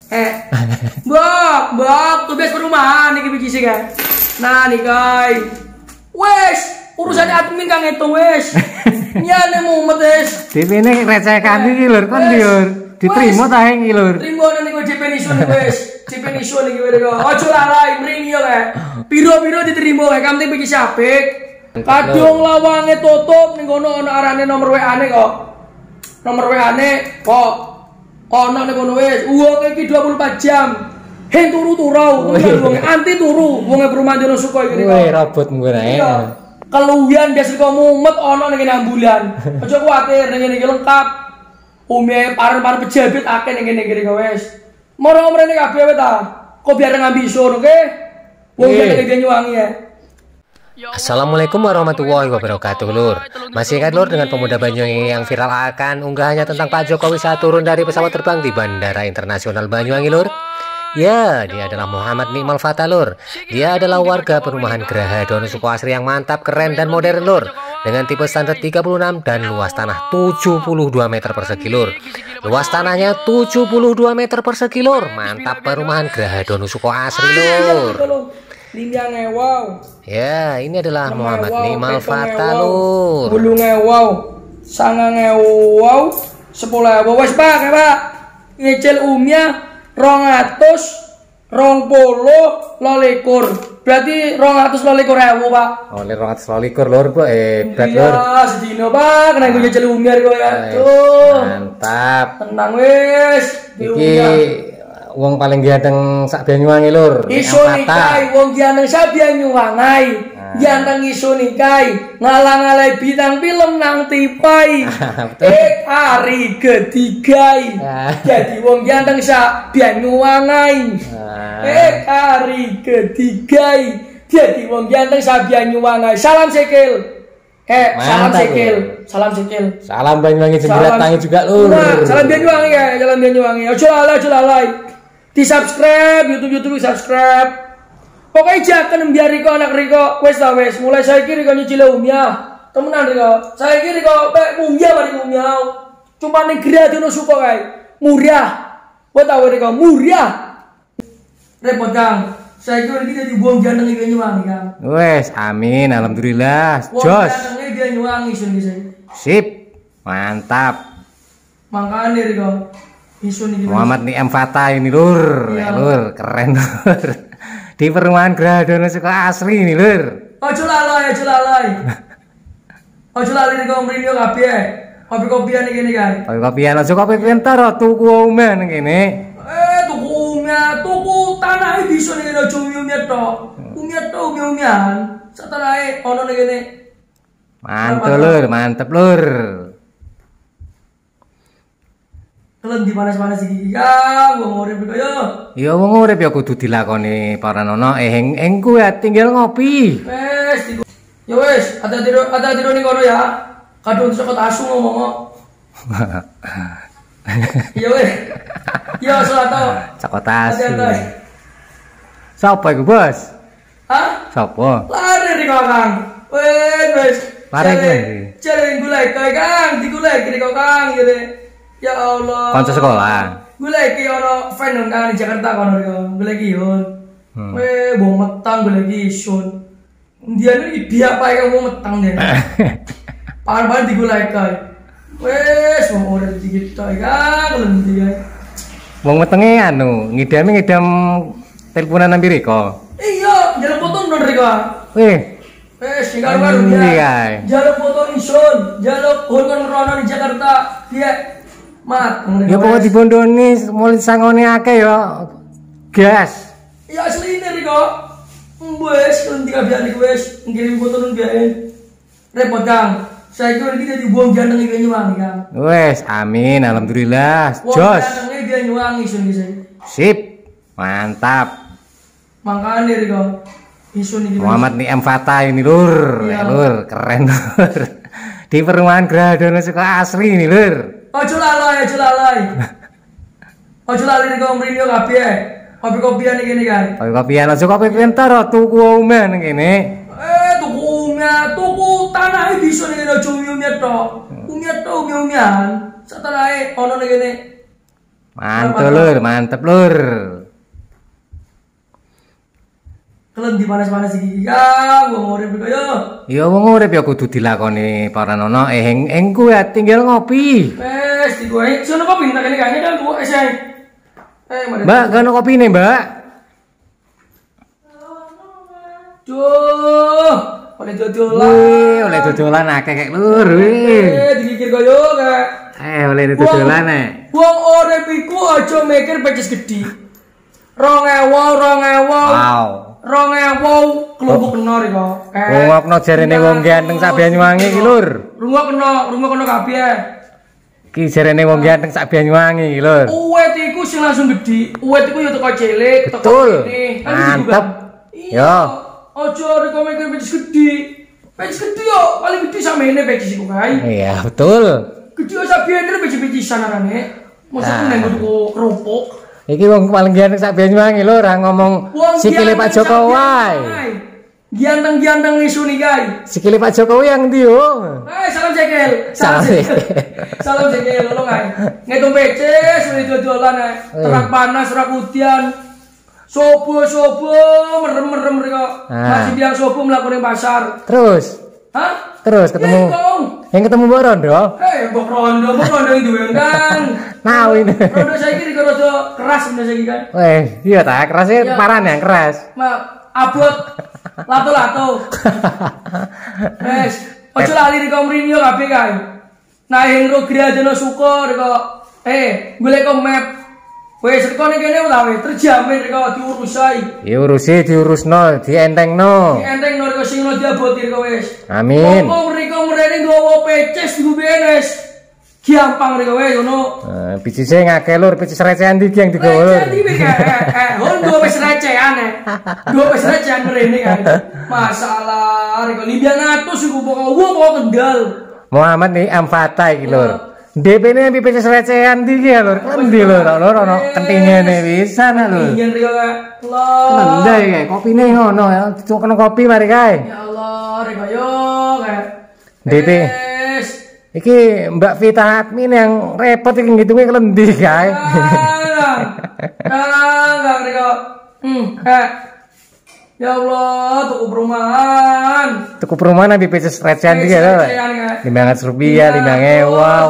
Mbak, tugas perumahan nih biji sih kan. Nah nih guys, wes urusannya admin kang itu wes. Nyane mumet wes. Dewe ini recekan iki lur kon lur. Diterima ta iki lur. Terima nang niku JP Nison wes. JP Nison iki wes kok. Ojo lalai mring yo kae. Piro-piro diterima kae kamting iki sapik. Kadung lawange tutup ning kono ana arane nomor WA-ne kok. Nomor WA-ne kok ono ning kono wis. Wong iki 24 jam. Heng turu-turu, wong anti turu, wong perumahan Dionosuko iki. Weh, robot ngono ae. Keluwian biasa kok mumet ono ning ambulan. Aja kuwatir ning ngene iki lengkap. Ume paran-paran pejabat akeh ning ngene iki wis. Moro mrene kabeh wae ta. Kok biar ngambi isun oke? Wong iki Banyuwangi ya. Assalamualaikum warahmatullahi wabarakatuh lur. Masih ingat lur dengan pemuda Banyuwangi yang viral akan unggahannya tentang Pak Jokowi saat turun dari pesawat terbang di Bandara Internasional Banyuwangi lur? Ya, dia adalah Muhammad Nikmal Fatah lur. Dia adalah warga perumahan Geraha Dionosuko Asri yang mantap, keren dan modern lur. Dengan tipe standar 36 dan luas tanah 72 meter persegi lur. Luas tanahnya 72 meter persegi lur. Mantap perumahan Geraha Dionosuko Asri lur. Ya, ini adalah Muhammad Nikmal Fatah lur. 10.000, 9.000, 10.000. Wes Pak, Pak. Ngecil umnya 220 lolikur. Berarti 220.000 Pak. Oleh 220 lur kok hebat lur. Ya, sedino Pak, kena ngecil umnya kok ya. Mantap. Tenang wis. Iki wong paling ganteng sak Banyuwangi lur. Iso nikai wong ganteng sak Banyuwangi. Ganteng iso nikai ngalang-alai bintang film nang tipai. Hari ketiga. Jadi wong ganteng sak Banyuwangi. Hari ketiga. Jadi wong ganteng sak Banyuwangi. Salam sekil. Salam sekil. Salam sekil. Salam Banyuwangi jemberat tangi juga lur. Salam Banyuwangi ya, salam Banyuwangi. Ojo lalai. Di-subscribe, YouTube subscribe. Pokoknya jangan biar Riko anak Riko wes ta wes. Mulai saya kiri Riko nyicil umya. Temenan Riko. Saya kiri Riko umya bari umya. Cuma ning Geraha Dionosuko kae. Murah. Wes ta Riko, murah. Repot Kang. Saya kiri kita dibuang ganteng iki Banyuwangi Kang. Wes, amin alhamdulillah. Jos. Ganteng iki Banyuwangi sun iki. Sip. Mantap. Makane Riko. Muhammad Nikmal Fatah ini lur, ya, lur, keren lur. Di perumahan Geraha Dionosuko Asri ini lur. Ojo lalai. Ojo lalai ning ngomong yo kabeh. Kopi-kopian iki kene kae. Kopi-kopian aja kopi pinter tuku omah ning kene. Tuku omah, tuku tanah bisa ning kene aja umya tok. Umya-umyan. Sak tanahe ono ning kene. Mantap lur. Kelen di panas-panas iki Kang, wong urip kaya. Ya wong urip ya kudu dilakoni para nono engku ya tinggal ngopi. Wes. Ya wes, ada tiro ning kono ya. Kadung saka asu ngomong. Ya wes. Ya salat. Cakot asu. Sapa iku, Bos? Hah? Sapa? Lari Riko Kang. Wes. Lari kuwi. Jare golek kae Kang, digolek Riko Kang ngene. Ya Allah. Kanca sekolah. Golek iki ono fan Kang di Jakarta kono Riko. Golek iki yo. Wong metang golek iki isun. Dia ini biak pae kang wong metang deh. Par-par digolek kae. Wes wong ora dikit kae Kang, lendi kae. Wong metenge ngidam teleponan nang Riko. Iya, jaluk foto non Riko. Wes sing karo dia. Jaluk foto isun, jaluk kon rono di Jakarta. Dia mat. Ya pokok dibondoni mulai sangone akeh ya. Gas. Ya asli ini Riko. Wes kan 3 biar iku wes ngirim foto nun biarin. Repot Kang. Saya kira kita dibuang ganteng iki Banyuwangi Kang. Wes, amin alhamdulillah. Jos. Ganteng iki Banyuwangi sun iki. Sip. Mantap. Makane Riko. Isun iki. Muhammad Nikmal Fatah ini lur. Ya lur, keren lur. Di perumahan Geraha Dionosuko Asri ini lur. Ojo lalai. Ojo lalai Riko mrene kabeh. Kopi-kopian iki kene kae. Kopi-kopian aja kopi pinter tuku omah ning kene. Tuku omah, tuku tanah bisa ning kene aja umya tok. Umyan. Sak tanahe ono ning kene. Mantul lur, mantep lur. Kalian di panas-panas iki Kang, wong urip kok yo. Ya wong urip ya kudu dilakoni para nono. Eng ku ya tinggal ngopi. Wes digoe sono kopi tak kene kene kan gua esai. Mbak, kono kopi nih, Mbak. Duh, oleh dodolan. Wih, oleh dodolan akeh kek lur. Wih. Dikikir koyo kak. Oleh dodolan Wong urip iku aja mikir pecis gedhi. 2000. Wow. 2000 kelompok kena riko. Rungokno jarene wong ganteng sak Banyuwangi iki lur. Rungokno kabeh. Ki jarene wong ganteng sak Banyuwangi iki lur. Uwet iku sing langsung gedhi. Uwet iku ya teko cilik, teko gede. Mantep. Yo. Aja riko mikir pecis gedhi. Pecis gedhi yo paling gedhi samene pecis iku kae. Iya, betul. Gedhi sak biyen pecis-pecisan arane. Mosok nang tuku kerupuk. Iki wong paling ganteng sak Banyuwangi lho, ora ngomong sikile Pak Jokowi wae. Ganteng-ganteng isu nih, guys. Sikile Pak Jokowi yang ndi yo? Salam cekel. Salam cekel lo, guys. Ngitung PC sudah dodolan terak panas, terak hujan. Sobo merem mereka. Masih bilang sobo melakukan pasar. Terus? Hah? Terus ketemu. Yang ketemu Mbok Rondo? Mbok Rondo yang duwe kan. Nah, ini. Rondo saiki rada rada keras bener saiki kan. Iya ta, kerasnya parah yang keras. Abot lato-lato. Wes, ojo lali rek Mourinho kabeh kae. Nah, Hendro Gradano syukur kok. Golek map. Wes rek kene utawe terjamin rek diurusai. Ya diurusno, dientengno. Dientengno rek sing ono diaboti rek wes. Amin. Wong rek mrene nggawa peces diku benes. Gampang rek wes ngono. Picise ngake lur, picis recehan iki yang digawa lur. Hon do wis recehan Do wis recehan mrene kan. Masalah rek 500 iku pokok Kendal. Muhammad nih Amfata iki lur. DP-ne picis recehan iki ya lur. Endi lur, ono kentingene pisan lur. Kentingan rek lho. Lendai kae, kopine ngono ya. Kena kopi mari kae. Ya Allah, rek yo kae. DP. Iki Mbak Vita admin yang repot iki ngitungnya kelendi kae. Enggak rek. Ya Allah, tuku perumahan habis picis recehan iki lho. 500 rupiah, 5.000. Wow,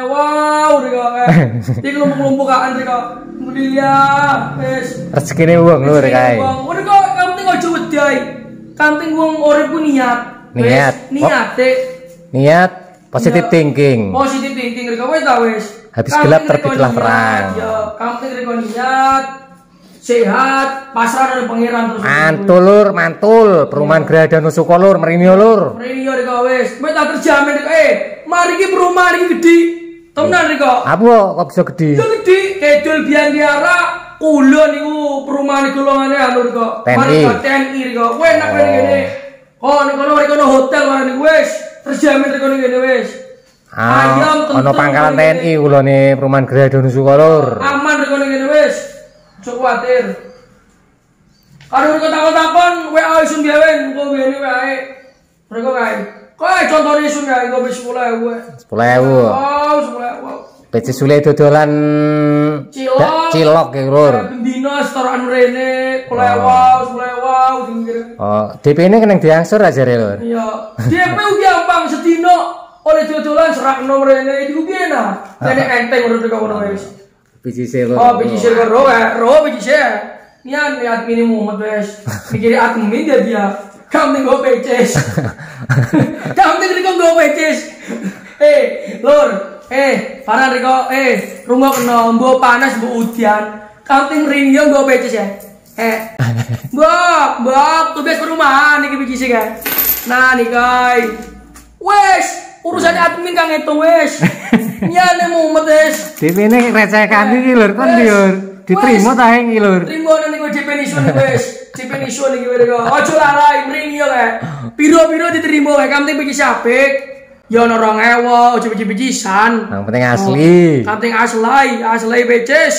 rek. Iki lumpuh-lumpuhan rek. Alhamdulillah, wis. Rezekine wong lho rek kae. Ngono kok kamu aja wedai. Kanting wong urip ku niat. Niat positive thinking. Positive thinking rek wis ta wis. Habis gelap terbitlah terang. Ya, kanting rek niat. Sehat, pasrah dari pangeran terus. Mantul. Perumahan Gradano Sukolur, Merinio lur. Merinio rek wis. Wis tak terjamin rek. Mari iki perumahan iki gedhi. Tenan rek. Apa kok bisa gedhi? Ya gedhi, kedul biyen diara kulon niku perumahan golongane anu rek. Mari TNI rek. Kowe enak ngene. Kok kono rek hotel marane wis. Terjamin rek ngene wis. Ayam ono pangkalan TNI kulone perumahan Gradano Sukolur. Aman rek ngene wis. Sok kuatir. Karo rek takon-takon WA isun gawen, engko ngene wae. Mereka kae. Koe contone isun kae engko wis 10.000. 10.000. Oh, 10.000. PC sule dodolan cilok ya lur. Bendina setoran rene, 10.000 dingkir. Oh, DP-ne keneng diangsur aja lur. Iya. DP ku gampang sedina oleh dodolan serakno rene iku piye nah. Rene enteng urip kok ngono wis. PCC lur. Oh, PCC ro PCC. Niat minimum wes. Mikir admin dia. Kamu tinggal peces. Kamu tinggal peces. Lur. Parah Riko. Rungo kena mbok panas mbok udian. Kamu tinggal ringyo nggo peces ya. Mbok, tugas perumahan iki PCC kan. Nah nih guys. Wes, urusan admin kang ngitung wes. Nyane mumet wes. DP-ne recehan iki lur, kon lur. Diterima ta iki lur. Terima nang niku DP nisun wes. DP nisun iki wis kok. Aja lalai mringi yo kae. Piro-piro diterima kae kamting iki sapik. Ya ono 2.000, aja biji-bijisan. Yang penting asli. Kamting asli peces.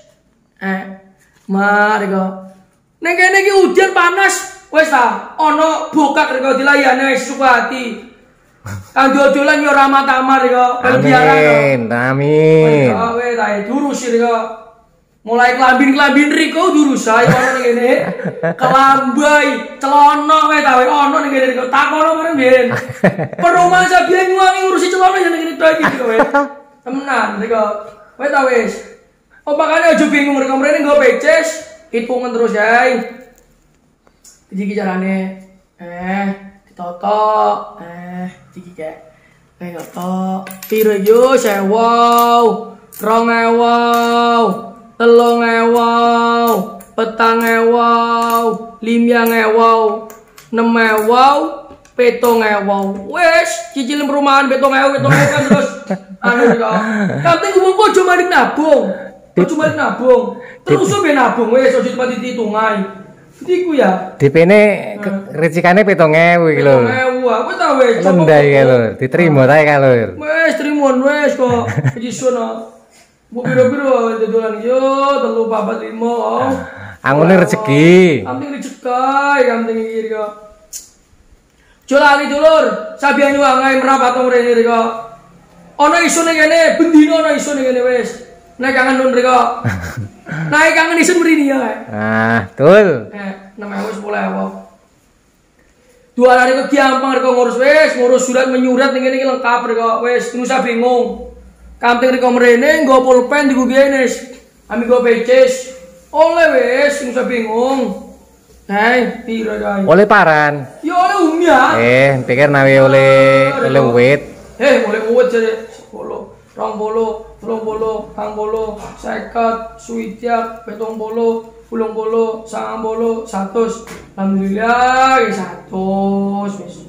Mari kok. Ning kene iki udan panas. Wes ta, ono bokak rek dilayani wis suka ati. Kang dodolan yo ramah tamah riko. Amin, amin. Kowe ta durus riko. Mulai kelambin riko durus ae ono ning kene. Kelambai, celana wae ta ono ning kene riko. Takono bareng ben. Perumahan Sabian Nyuwangi ngurusi celana yen ngene tok iki kowe. Temenan riko. Kowe ta wis. Opakane aja bingung riko mrene nggo peces. Hitungan terus ya. Iki carane. Ditotok. Iki kayak totok. Piro yo 1000. 2000. 3000, 4000, 5000, 6000, 7000. Wes, cicilin perumahan 7000 kan terus anu kok. Tapi ngomong kok cuma nabung. Kok cuma nabung. Terus ben nabung wes aja cuma dihitungan. Iku ya. DP-ne rezekane 7000 iki lho. 7000. Aku ta wes. Lendai kae lho, diterima ta kae lho. Wes trimo wes kok. Iki sono. Bu biro-biro dodolan yo 3 4 5. Angune rezeki. Amping rezeki iki kok. Jolani dulur, Sabian Nyuwangi merapat mrene riko. Ana isune kene, bendina ana isune kene wis. Nek kangen nun riko. Naik kangen isun mrene ya. Betul. 6.000 10.000. Dua hari kok gampang riko ngurus wis, ngurus surat menyurat ning kene iki lengkap riko. Wis, usah bingung. Kamping riko mrene nggo pulpen di Gugenes. Ami go peces. Oleh wis, usah bingung. Hei, piro guys? Oleh paran. Ya oleh umya. Pikir nawe oleh wit. Oleh wit jare 10, 20, 30, 40, 50, 60, 70, 80, 80, 90, 100. Alhamdulillah, 100 wis.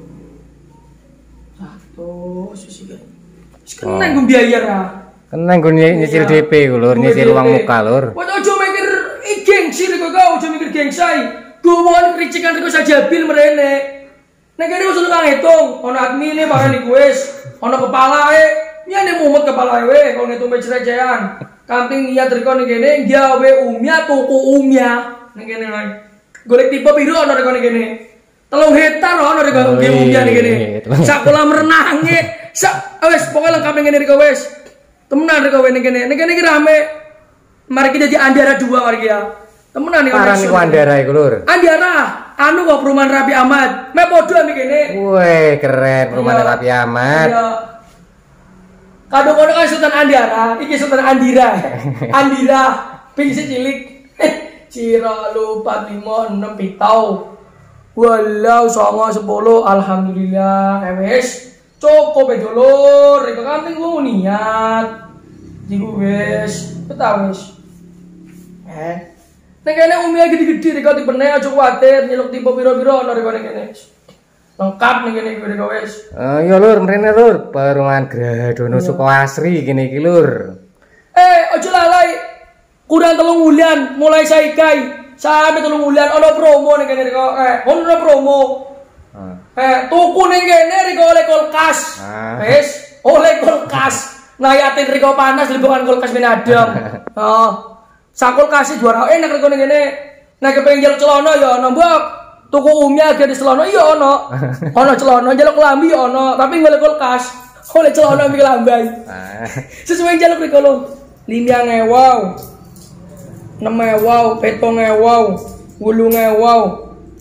100 wis iki. Kena nggo biaya ra. Kena nggo nyicil DP lur, nyicil uang muka lur. Wes aja mikir gengsi rek kok, aja mikir gengsai. Gowon kricikan rek sajabil mrene. Nek kene wis kang ngitung, ana admine barang iku wis, ana kepalae, nyane mumet kepalae we, kok ngitung becrecean. Kamping iya rek ning kene gawe umya tuku umya. Ning kene wae. Golek tipe piro ana rek ning kene. 3 hektar ana rek umya ning kene. Sak kolam renange. Wes pokoknya lengkap ning kene rek wis. Temenan rek kowe ning kene. Ning kene iki rame. Mari kita jadi Andara 2 mari ya. Temenan iki. Parang iku Andara iku lur. Andara, anu kok perumahan Rapi Ahmad. Me podo ambek kene. Weh, keren perumahan Rapi Ahmad. Iya. Kadang kono kan Sultan Andara, iki Sultan Andira. Andira, ping cilik. Cira lupa 5 6 pitau. Walau 9 10 alhamdulillah. Wes. Cukup dulur, rek kamping ku niat. Iku wis, betah wis. Nek kene umya gede-gede rek dipene aja kuwatir nyeluk tipe piro-piro ana rek kene. Lengkap ning kene iki rek wis. Iya lur, mrene lur, perumahan Gradono Sukoasri kene iki lur. Aja lalai. Kurang 3 bulan mulai saikai. Sampai 3 bulan ana promo ning kene rek. Ono promo. Tuku ning kene riko oleh kulkas. Wis, oleh kulkas. Nayatin riko panas libukan kulkas benadem. Sak kulkas 200 enak riko ning kene. Nek kepengin njaluk celana ya ono, Mbok. Tuku umya ada di celana ya ono. Ono celana njaluk lambi ya ono, tapi golek kulkas. Oleh celana mikir lambai. Sesuai njaluk riko lho. 5.000. 6.000, 7.000, 8.000, 9.000,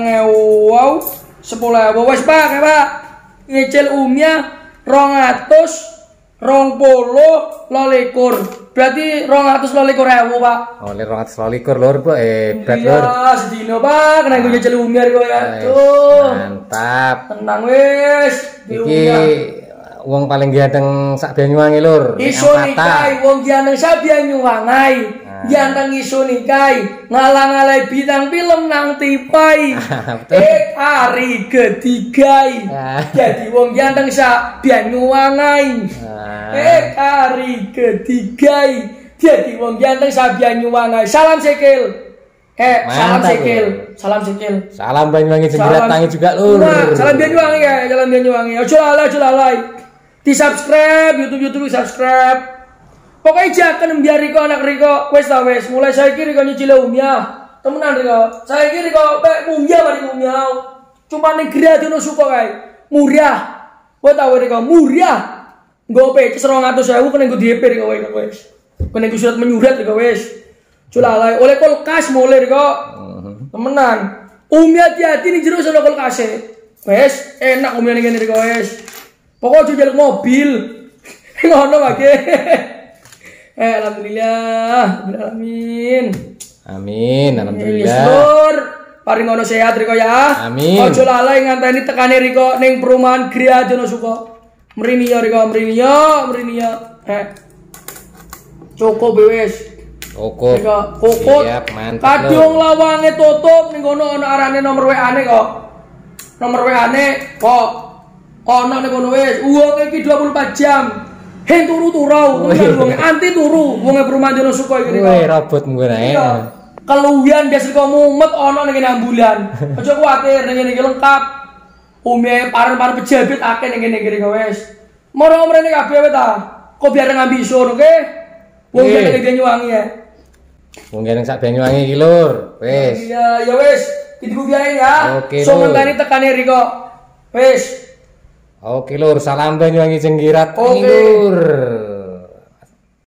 10.000 wes Pak, ngecil umya 220 lolikur. Berarti 220.000 Pak. Oleh 220 lur, Pak. Hebat lur. Iya, sedina Pak, kena ngecil umya riko ya. Mantap. Tenang wis. Iki wong paling ganteng sak Banyuwangi lur. Iso nikahi wong ganteng sak Banyuwangi. Ganteng iso nikahi ngalang-alai bintang film nang tipai. Hari ketigai. Jadi wong ganteng sak Banyuwangi. Hari ketigai. Jadi wong ganteng sak Banyuwangi. Salam sekil. Salam sekil. Salam sekil. Salam Banyuwangi jembatan juga lur. Salam Banyuwangi ya, salam Banyuwangi. Ojo lalai. Di-subscribe YouTube subscribe. Pokoknya jangan biar riko anak riko wes ta wes. Mulai saiki riko nyicil umya. Temenan riko. Saiki riko umya mari umya. Cuma ning Gradono Suko kae. Murah. Kowe tau riko murah. Nggo PC 200.000 kene nggo DP riko wis. Kene nggo surat menyurat riko wis. Culalai oleh kulkas mulai riko. Temenan. Umi hati-hati ning jero sono kulkase. Wis enak umi ning kene riko wis. Pokok aja jaluk mobil. Ngono wae. Alhamdulillah, amin. Amin, alhamdulillah. Lur, paring ngono sehat riko ya. Amin. Ojo lalai nganteni tekane riko ning perumahan Gria Jono Suko. Mrini ya riko, mrini ya. Cukup wis. Cukup. Kokot. Siap, mantap. Kadung lawange tutup ning kono ana arane nomor WA-ne kok. Nomor WA-ne kok ana ning kono wis. Uang iki 24 jam. Hen turu turau, wong anti turu, wong perumahan Jono Suko iki. Woi, robot mungkin ae. Keluwian biasa kok mumet ana ning kene ambulan. Aja kuwatir ning kene iki lengkap. Umi paran-paran pejabat akeh ning kene iki wis. Moro-mrene kabeh wae ta. Kok biar ngambi isun oke? Wong kene iki Banyuwangi ya. Wong kene sak Banyuwangi iki, Lur. Wis. Iya, ya wis. Dibu biarin ya. Oke, so Lur. ngenteni tekane riko. Wis. Oke, Lur. Salam Banyuwangi Jenggirat. Oke. Lur.